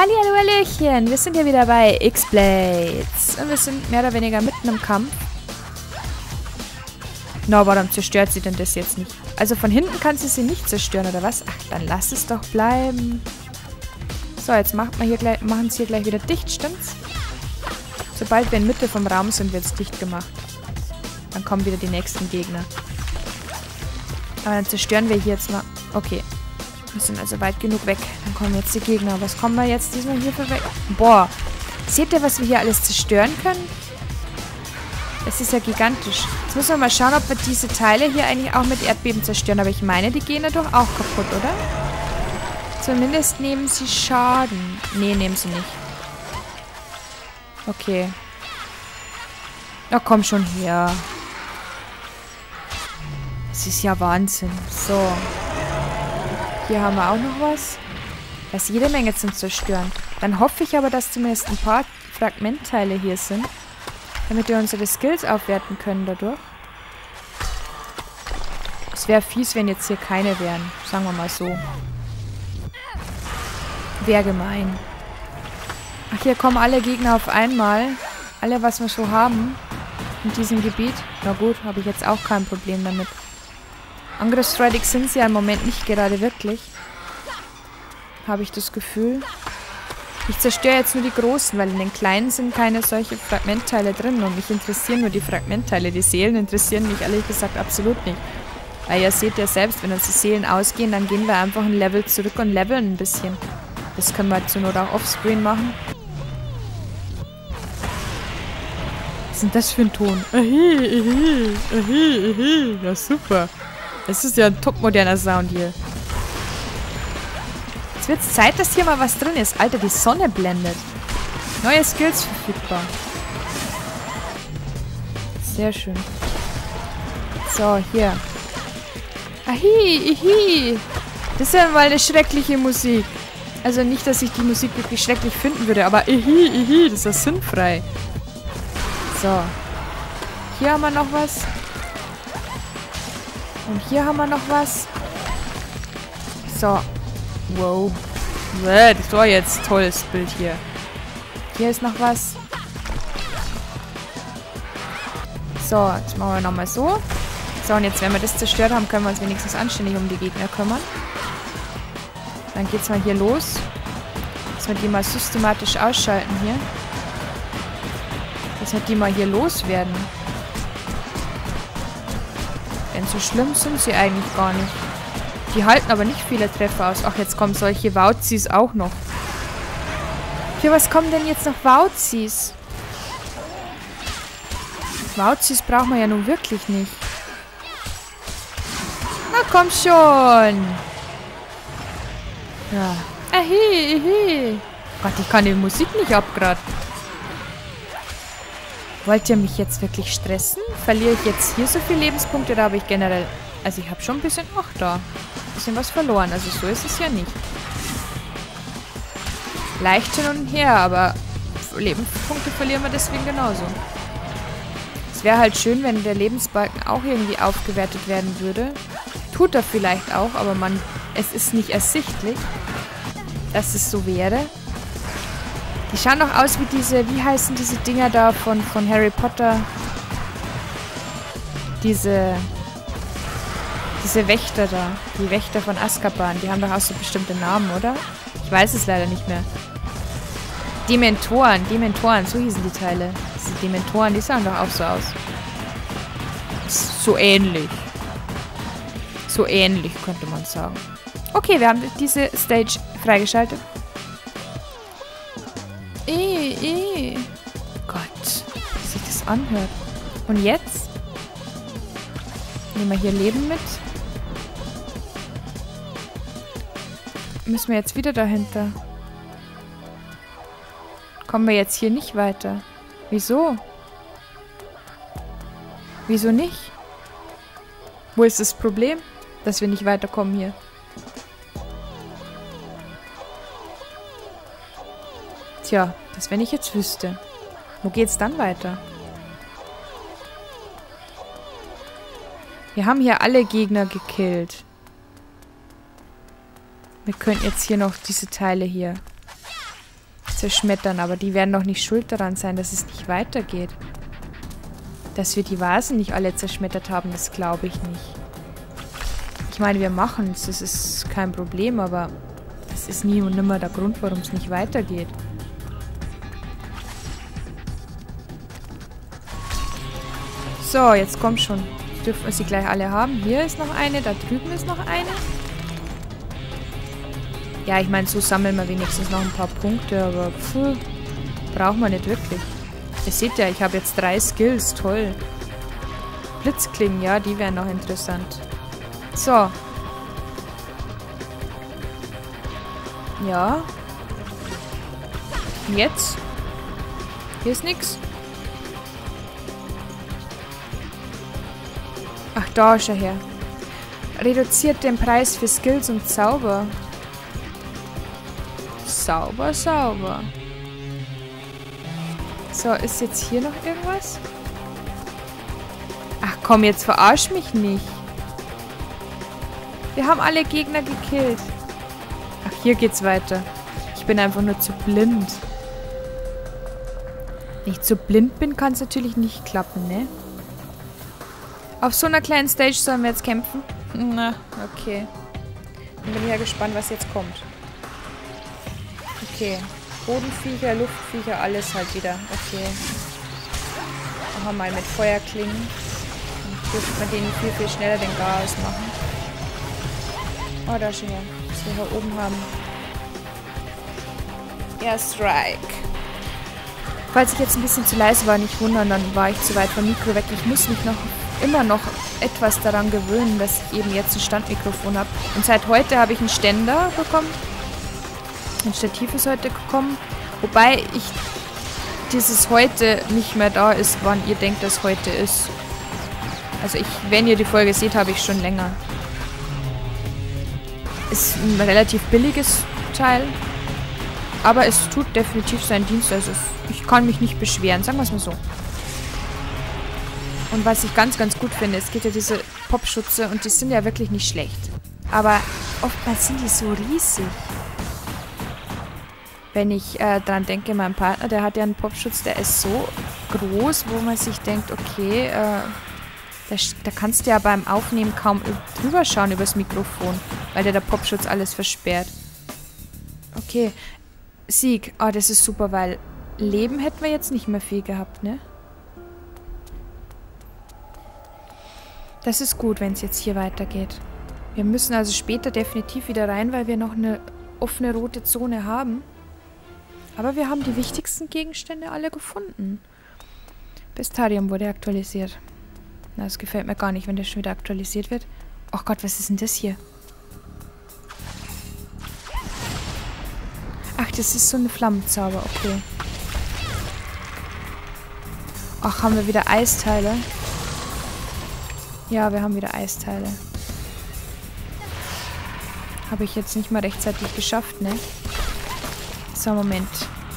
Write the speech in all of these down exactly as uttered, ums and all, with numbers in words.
Hallihallo, Hallöchen, wir sind hier wieder bei X-Blades. Und wir sind mehr oder weniger mitten im Kampf. Na, no, warum zerstört sie denn das jetzt nicht? Also von hinten kann sie sie nicht zerstören, oder was? Ach, dann lass es doch bleiben. So, jetzt macht man hier gleich, machen sie hier gleich wieder dicht, stimmt's? Sobald wir in Mitte vom Raum sind, wird es dicht gemacht. Dann kommen wieder die nächsten Gegner. Aber dann zerstören wir hier jetzt mal... Okay. Wir sind also weit genug weg. Dann kommen jetzt die Gegner. Was kommen wir jetzt diesmal hier für weg? Boah. Seht ihr, was wir hier alles zerstören können? Das ist ja gigantisch. Jetzt müssen wir mal schauen, ob wir diese Teile hier eigentlich auch mit Erdbeben zerstören. Aber ich meine, die gehen dadurch auch kaputt, oder? Zumindest nehmen sie Schaden. Nee, nehmen sie nicht. Okay. Na, komm schon her. Das ist ja Wahnsinn. So. Hier haben wir auch noch was. Da ist jede Menge zum Zerstören. Dann hoffe ich aber, dass zumindest ein paar Fragmentteile hier sind. Damit wir unsere Skills aufwerten können dadurch. Es wäre fies, wenn jetzt hier keine wären. Sagen wir mal so. Wäre gemein. Ach, hier kommen alle Gegner auf einmal. Alle, was wir so haben. In diesem Gebiet. Na gut, habe ich jetzt auch kein Problem damit. Angriffsfreudig sind sie ja im Moment nicht gerade wirklich. Habe ich das Gefühl. Ich zerstöre jetzt nur die großen, weil in den kleinen sind keine solche Fragmentteile drin. Und mich interessieren nur die Fragmentteile. Die Seelen interessieren mich ehrlich gesagt absolut nicht. Weil ihr seht ja selbst, wenn uns die Seelen ausgehen, dann gehen wir einfach ein Level zurück und leveln ein bisschen. Das können wir zur Not auch offscreen machen. Was ist denn das für ein Ton? Ahi, ahi, ahi, ahi. Ja, super. Das ist ja ein topmoderner Sound hier. Jetzt wird es Zeit, dass hier mal was drin ist. Alter, die Sonne blendet. Neue Skills verfügbar. Sehr schön. So, hier. Ahi, ihi. Das ist ja mal eine schreckliche Musik. Also nicht, dass ich die Musik wirklich schrecklich finden würde, aber ihi, ihi, das ist ja sinnfrei. So. Hier haben wir noch was. Und hier haben wir noch was. So. Wow. Das war jetzt ein tolles Bild hier. Hier ist noch was. So, jetzt machen wir nochmal so. So, und jetzt, wenn wir das zerstört haben, können wir uns wenigstens anständig um die Gegner kümmern. Dann geht's mal hier los. Dass wir die mal systematisch ausschalten hier. Dass wir die mal hier loswerden. Denn so schlimm sind sie eigentlich gar nicht. Die halten aber nicht viele Treffer aus. Ach, jetzt kommen solche Wauzis auch noch. Für was kommen denn jetzt noch Wauzis? Wauzis brauchen wir ja nun wirklich nicht. Na komm schon. Ja. Ahi, ahi. Gott, ich kann die Musik nicht ab grad. Wollt ihr mich jetzt wirklich stressen? Verliere ich jetzt hier so viele Lebenspunkte oder habe ich generell... Also ich habe schon ein bisschen... Ach da. Ein bisschen was verloren. Also so ist es ja nicht. Leicht hin und her, aber Lebenspunkte verlieren wir deswegen genauso. Es wäre halt schön, wenn der Lebensbalken auch irgendwie aufgewertet werden würde. Tut er vielleicht auch, aber man... Es ist nicht ersichtlich, dass es so wäre. Die schauen doch aus wie diese, wie heißen diese Dinger da von, von Harry Potter? Diese, diese Wächter da. Die Wächter von Azkaban. Die haben doch auch so bestimmte Namen, oder? Ich weiß es leider nicht mehr. Dementoren, Dementoren, so hießen die Teile. Diese Dementoren, die sahen doch auch so aus. So ähnlich. So ähnlich, könnte man sagen. Okay, wir haben diese Stage freigeschaltet. Eh, eh. Gott, wie sich das anhört. Und jetzt? Nehmen wir hier Leben mit. Müssen wir jetzt wieder dahinter? Kommen wir jetzt hier nicht weiter? Wieso? Wieso nicht? Wo ist das Problem, dass wir nicht weiterkommen hier? Tja, das wenn ich jetzt wüsste. Wo geht's dann weiter? Wir haben hier alle Gegner gekillt. Wir könnten jetzt hier noch diese Teile hier zerschmettern. Aber die werden doch nicht schuld daran sein, dass es nicht weitergeht. Dass wir die Vasen nicht alle zerschmettert haben, das glaube ich nicht. Ich meine, wir machen es, das ist kein Problem, aber das ist nie und nimmer der Grund, warum es nicht weitergeht. So, jetzt kommt schon. Jetzt dürfen wir sie gleich alle haben. Hier ist noch eine, da drüben ist noch eine. Ja, ich meine, so sammeln wir wenigstens noch ein paar Punkte, aber pfuh, braucht man nicht wirklich. Ihr seht ja, ich habe jetzt drei Skills, toll. Blitzklingen, ja, die wären noch interessant. So. Ja. Und jetzt? Hier ist nichts. Ach, da ist er her. Reduziert den Preis für Skills und Zauber. Sauber, sauber. So, ist jetzt hier noch irgendwas? Ach komm, jetzt verarsch mich nicht. Wir haben alle Gegner gekillt. Ach, hier geht's weiter. Ich bin einfach nur zu blind. Wenn ich zu blind bin, kann es natürlich nicht klappen, ne? Auf so einer kleinen Stage sollen wir jetzt kämpfen? Na, okay. Dann bin ich ja gespannt, was jetzt kommt. Okay. Bodenviecher, Luftviecher, alles halt wieder. Okay. Machen wir mal mit Feuerklingen. Dann dürfen wir denen viel, viel schneller den Chaos machen. Oh, da schon ja. Was wir hier oben haben. Ja, Strike. Falls ich jetzt ein bisschen zu leise war, nicht wundern, dann war ich zu weit vom Mikro weg. Ich muss mich noch immer noch etwas daran gewöhnen, dass ich eben jetzt ein Standmikrofon habe. Und seit heute habe ich einen Ständer bekommen. Ein Stativ ist heute gekommen. Wobei ich dieses heute nicht mehr da ist, wann ihr denkt, dass heute ist. Also ich, wenn ihr die Folge seht, habe ich schon länger. Ist ein relativ billiges Teil. Aber es tut definitiv seinen Dienst. Also es, ich kann mich nicht beschweren, sagen wir es mal so. Und was ich ganz, ganz gut finde, es gibt ja diese Popschutze und die sind ja wirklich nicht schlecht. Aber oftmals sind die so riesig. Wenn ich äh, dran denke, mein Partner, der hat ja einen Popschutz, der ist so groß, wo man sich denkt, okay, äh, da, da kannst du ja beim Aufnehmen kaum drüber schauen übers Mikrofon, weil der, der Popschutz alles versperrt. Okay, Sieg. Oh, das ist super, weil Leben hätten wir jetzt nicht mehr viel gehabt, ne? Das ist gut, wenn es jetzt hier weitergeht. Wir müssen also später definitiv wieder rein, weil wir noch eine offene rote Zone haben. Aber wir haben die wichtigsten Gegenstände alle gefunden. Bestarium wurde aktualisiert. Na, das gefällt mir gar nicht, wenn der schon wieder aktualisiert wird. Ach Gott, was ist denn das hier? Ach, das ist so eine Flammenzauber, okay. Ach, haben wir wieder Eisteile? Ja, wir haben wieder Eisteile. Habe ich jetzt nicht mal rechtzeitig geschafft, ne? So, Moment.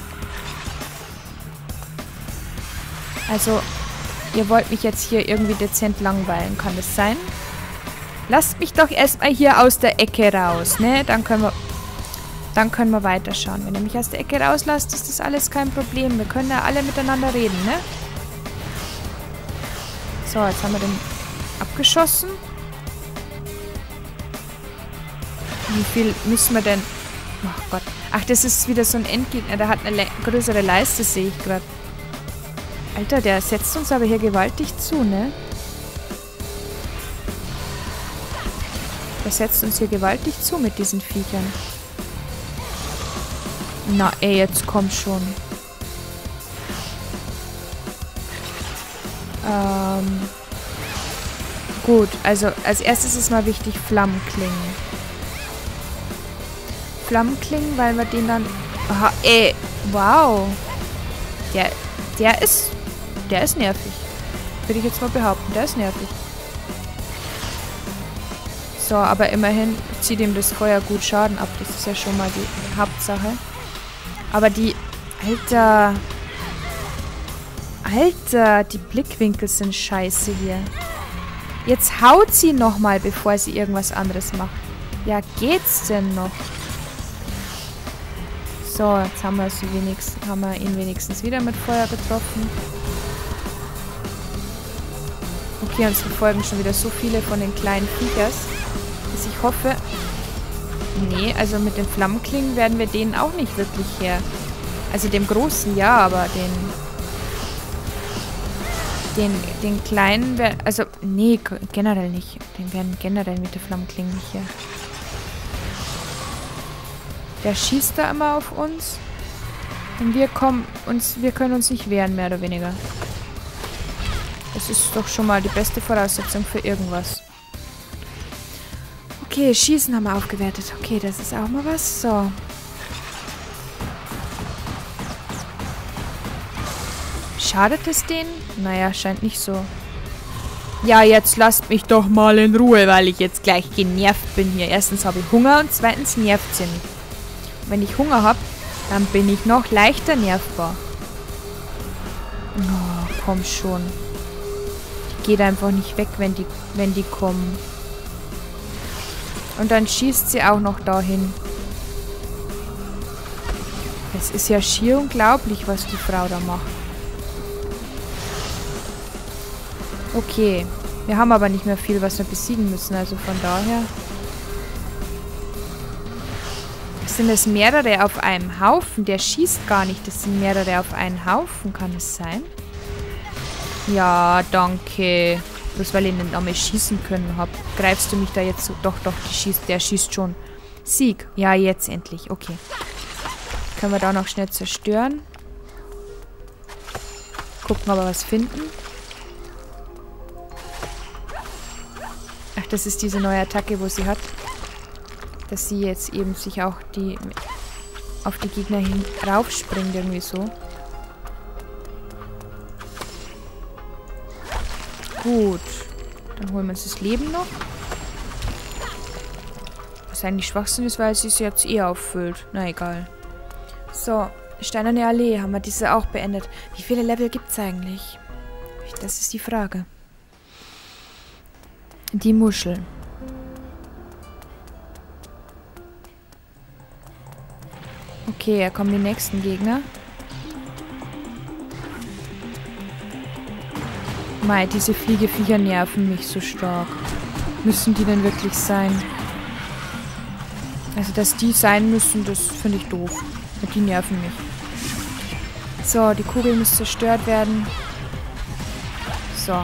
Also, ihr wollt mich jetzt hier irgendwie dezent langweilen, kann das sein? Lasst mich doch erstmal hier aus der Ecke raus, ne? Dann können wir... Dann können wir weiterschauen. Wenn ihr mich aus der Ecke rauslasst, ist das alles kein Problem. Wir können ja alle miteinander reden, ne? So, jetzt haben wir den abgeschossen. Wie viel müssen wir denn... Ach Gott. Ach, das ist wieder so ein Endgegner. Der hat eine le größere Leiste, sehe ich gerade. Alter, der setzt uns aber hier gewaltig zu, ne? Der setzt uns hier gewaltig zu mit diesen Viechern. Na ey, jetzt komm schon. Ähm... Gut, also als erstes ist mal wichtig Flammenklingen. Flammenklingen, weil wir den dann... Aha, ey, wow. Der, der ist... Der ist nervig. Würde ich jetzt mal behaupten, der ist nervig. So, aber immerhin zieht ihm das Feuer gut Schaden ab. Das ist ja schon mal die Hauptsache. Aber die... Alter... Alter, die Blickwinkel sind scheiße hier. Jetzt haut sie nochmal, bevor sie irgendwas anderes macht. Ja, geht's denn noch? So, jetzt haben wir, sie wenigstens, haben wir ihn wenigstens wieder mit Feuer getroffen. Okay, uns verfolgen schon wieder so viele von den kleinen Viechers, dass ich hoffe... Nee, also mit den Flammenklingen werden wir denen auch nicht wirklich her. Also dem Großen ja, aber den... Den, den Kleinen werden... Also, nee, generell nicht. Den werden generell mit den Flammenklingen nicht her. Der schießt da immer auf uns. Und wir kommen uns... Wir können uns nicht wehren, mehr oder weniger. Das ist doch schon mal die beste Voraussetzung für irgendwas. Okay, Schießen haben wir aufgewertet. Okay, das ist auch mal was. So. Schadet es denen? Naja, scheint nicht so. Ja, jetzt lasst mich doch mal in Ruhe, weil ich jetzt gleich genervt bin hier. Erstens habe ich Hunger und zweitens nervt sie mich. Wenn ich Hunger habe, dann bin ich noch leichter nervbar. Oh, komm schon. Die geht einfach nicht weg, wenn die, wenn die kommen. Und dann schießt sie auch noch dahin. Es ist ja schier unglaublich, was die Frau da macht. Okay. Wir haben aber nicht mehr viel, was wir besiegen müssen. Also von daher... Sind es mehrere auf einem Haufen? Der schießt gar nicht. Das sind mehrere auf einen Haufen. Kann es sein? Ja, danke. Bloß weil ich nicht einmal schießen können habe. Greifst du mich da jetzt so? Doch, doch, die schießt, der schießt schon. Sieg. Ja, jetzt endlich. Okay. Können wir da noch schnell zerstören. Gucken, ob wir was finden. Ach, das ist diese neue Attacke, wo sie hat. Dass sie jetzt eben sich auch die auf die Gegner hin raufspringt, irgendwie so. Gut. Dann holen wir uns das Leben noch. Was eigentlich Schwachsinn ist, weil sie es jetzt eh auffüllt. Na egal. So, Steinerne Allee haben wir diese auch beendet. Wie viele Level gibt es eigentlich? Das ist die Frage. Die Muschel. Okay, hier kommen die nächsten Gegner. Mei, diese Fliegeviecher nerven mich so stark. Müssen die denn wirklich sein? Also, dass die sein müssen, das finde ich doof. Die nerven mich. So, die Kugel muss zerstört werden. So.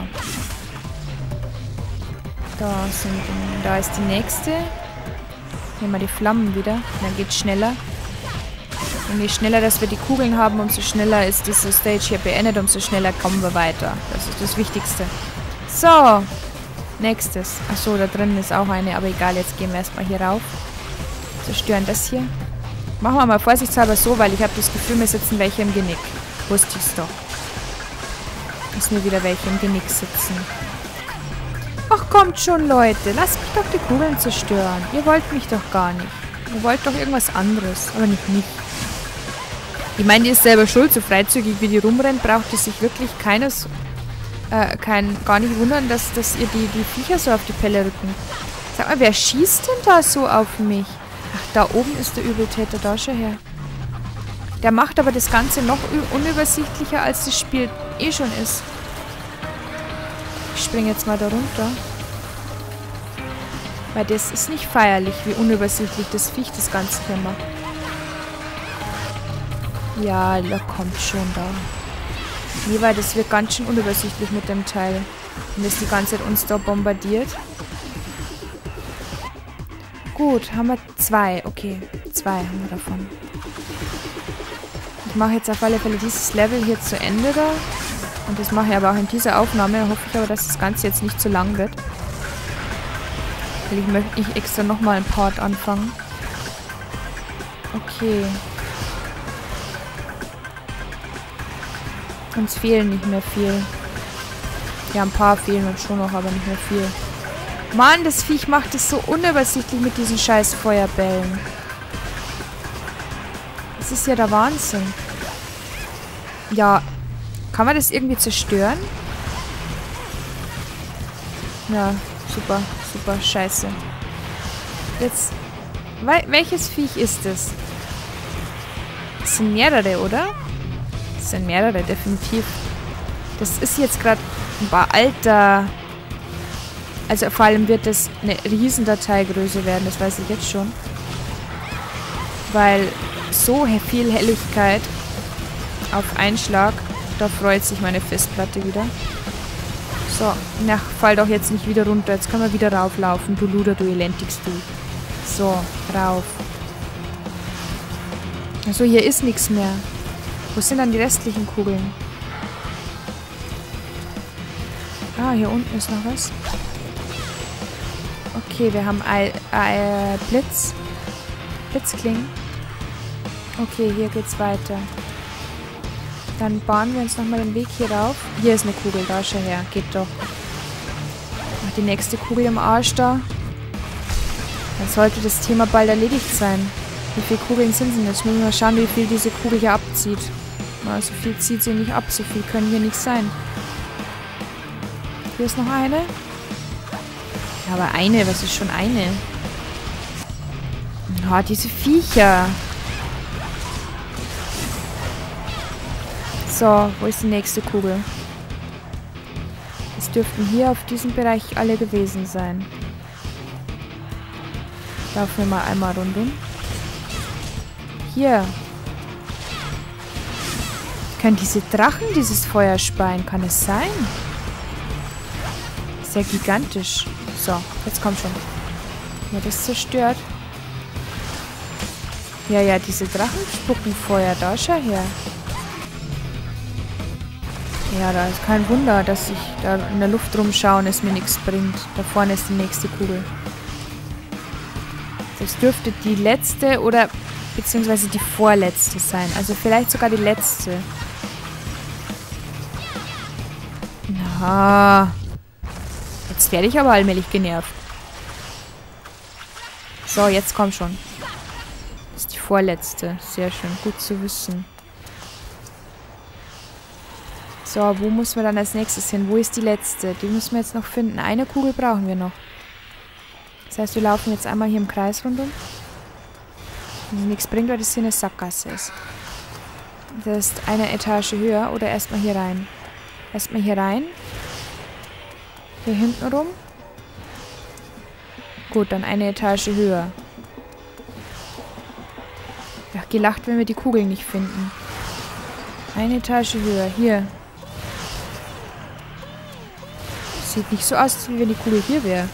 Da, sind, da ist die nächste. Nehmen wir die Flammen wieder. Dann geht's schneller. Und je schneller, dass wir die Kugeln haben, umso schneller ist diese Stage hier beendet, umso schneller kommen wir weiter. Das ist das Wichtigste. So. Nächstes. Achso, da drin ist auch eine, aber egal, jetzt gehen wir erstmal hier rauf. Zerstören das hier. Machen wir mal vorsichtshalber so, weil ich habe das Gefühl, mir sitzen welche im Genick. Wusste ich's doch. Dass mir wieder welche im Genick sitzen. Ach, kommt schon, Leute. Lasst mich doch die Kugeln zerstören. Ihr wollt mich doch gar nicht. Ihr wollt doch irgendwas anderes, aber nicht mich. Ich meine, die ist selber schuld. So freizügig wie die rumrennt, braucht die sich wirklich keines, äh, kein, gar nicht wundern, dass, dass ihr die, die Viecher so auf die Pelle rücken. Sag mal, wer schießt denn da so auf mich? Ach, da oben ist der Übeltäter, da schon her. Der macht aber das Ganze noch unübersichtlicher, als das Spiel eh schon ist. Ich springe jetzt mal da runter. Weil das ist nicht feierlich, wie unübersichtlich das Viech das Ganze hier macht. Ja, da kommt schon da. Nee, weil das wird ganz schön unübersichtlich mit dem Teil. Und das die ganze Zeit uns da bombardiert. Gut, haben wir zwei. Okay, zwei haben wir davon. Ich mache jetzt auf alle Fälle dieses Level hier zu Ende da. Und das mache ich aber auch in dieser Aufnahme. Da hoffe ich aber, dass das Ganze jetzt nicht zu lang wird. Weil ich möchte nicht extra nochmal einen Part anfangen. Okay. Uns fehlen nicht mehr viel. Ja, ein paar fehlen uns schon noch, aber nicht mehr viel. Mann, das Viech macht es so unübersichtlich mit diesen scheiß Feuerbällen. Das ist ja der Wahnsinn. Ja, kann man das irgendwie zerstören? Ja, super, super, scheiße. Jetzt, welches Viech ist es? Das sind mehrere, oder? Das sind mehrere, definitiv. Das ist jetzt gerade ein paar alter... Also vor allem wird das eine Riesendateigröße werden, das weiß ich jetzt schon. Weil so viel Helligkeit auf einen Schlag, da freut sich meine Festplatte wieder. So, na, fall doch jetzt nicht wieder runter. Jetzt können wir wieder rauflaufen, du Luder, du elentigst du. So, rauf. Also hier ist nichts mehr. Wo sind dann die restlichen Kugeln? Ah, hier unten ist noch was. Okay, wir haben Ei, Ei, Blitz. Blitzklingen. Okay, hier geht's weiter. Dann bahnen wir uns nochmal den Weg hier rauf. Hier ist eine Kugel, da schau her. Geht doch. Ach, die nächste Kugel im Arsch da. Dann sollte das Thema bald erledigt sein. Wie viele Kugeln sind denn jetzt? Müssen wir mal schauen, wie viel diese Kugel hier abzieht. Na, so viel zieht sie nicht ab. So viel können hier nicht sein. Hier ist noch eine. Ja, aber eine. Was ist schon eine? Ah, diese Viecher. So, wo ist die nächste Kugel? Es dürften hier auf diesem Bereich alle gewesen sein. Laufen wir mal einmal rundum. Hier. Können diese Drachen dieses Feuer speien? Kann es sein? Sehr gigantisch. So, jetzt kommt schon. Ja, das zerstört. Ja, ja, diese Drachen spucken Feuer. Da, schau her. Ja, da ist kein Wunder, dass ich da in der Luft rumschauen es mir nichts bringt. Da vorne ist die nächste Kugel. Das dürfte die letzte oder beziehungsweise die vorletzte sein. Also vielleicht sogar die letzte. Na, jetzt werde ich aber allmählich genervt. So, jetzt komm schon. Das ist die vorletzte. Sehr schön, gut zu wissen. So, wo müssen wir dann als nächstes hin? Wo ist die letzte? Die müssen wir jetzt noch finden. Eine Kugel brauchen wir noch. Das heißt, wir laufen jetzt einmal hier im Kreis rundum. Wenn nichts bringt, weil das hier eine Sackgasse ist. Das ist eine Etage höher. Oder erstmal hier rein. Erstmal hier rein. Hier hinten rum. Gut, dann eine Etage höher. Ja, gelacht, wenn wir die Kugeln nicht finden. Eine Etage höher. Hier. Sieht nicht so aus, wie wenn die Kugel hier wäre.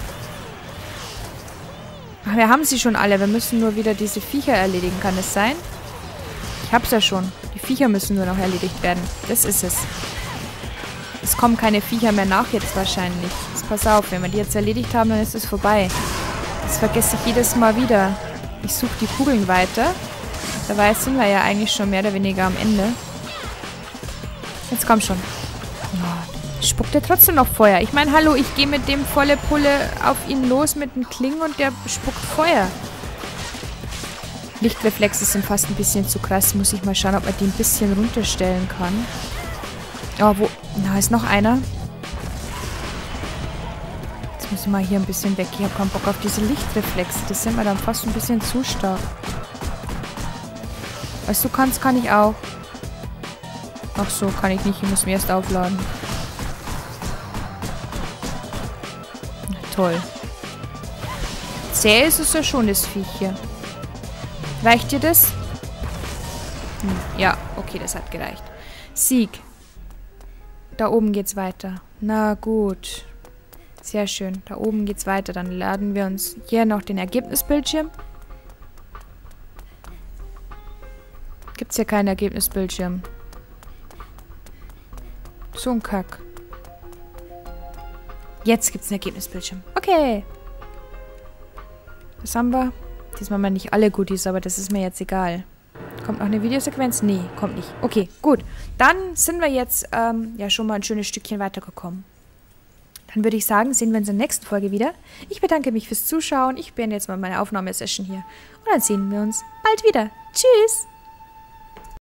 Ach, wir haben sie schon alle. Wir müssen nur wieder diese Viecher erledigen. Kann es sein? Ich hab's ja schon. Die Viecher müssen nur noch erledigt werden. Das ist es. Es kommen keine Viecher mehr nach jetzt wahrscheinlich. Jetzt pass auf, wenn wir die jetzt erledigt haben, dann ist es vorbei. Das vergesse ich jedes Mal wieder. Ich suche die Kugeln weiter. Dabei sind wir ja eigentlich schon mehr oder weniger am Ende. Jetzt komm schon. Oh, spuckt er trotzdem noch Feuer. Ich meine, hallo, ich gehe mit dem volle Pulle auf ihn los mit den Klingen und der spuckt Feuer. Lichtreflexe sind fast ein bisschen zu krass. Muss ich mal schauen, ob man die ein bisschen runterstellen kann. Oh, wo... Da ist noch einer. Jetzt muss ich mal hier ein bisschen weg. Ich habe keinen Bock auf diese Lichtreflexe. Das sind mir dann fast ein bisschen zu stark. Was du kannst, kann ich auch. Ach so, kann ich nicht. Ich muss mir erst aufladen. Na, toll. Zäh ist es ja schon, das Viech hier. Reicht dir das? Hm, ja, okay, das hat gereicht. Sieg. Da oben geht's weiter. Na gut. Sehr schön. Da oben geht's weiter. Dann laden wir uns hier noch den Ergebnisbildschirm. Gibt's hier keinen Ergebnisbildschirm. So ein Kack. Jetzt gibt's einen Ergebnisbildschirm. Okay. Was haben wir? Diesmal mal nicht alle Goodies, aber das ist mir jetzt egal. Kommt noch eine Videosequenz? Nee, kommt nicht. Okay, gut. Dann sind wir jetzt ähm, ja schon mal ein schönes Stückchen weitergekommen. Dann würde ich sagen, sehen wir uns in der nächsten Folge wieder. Ich bedanke mich fürs Zuschauen. Ich beende jetzt mal meine Aufnahmesession hier. Und dann sehen wir uns bald wieder. Tschüss!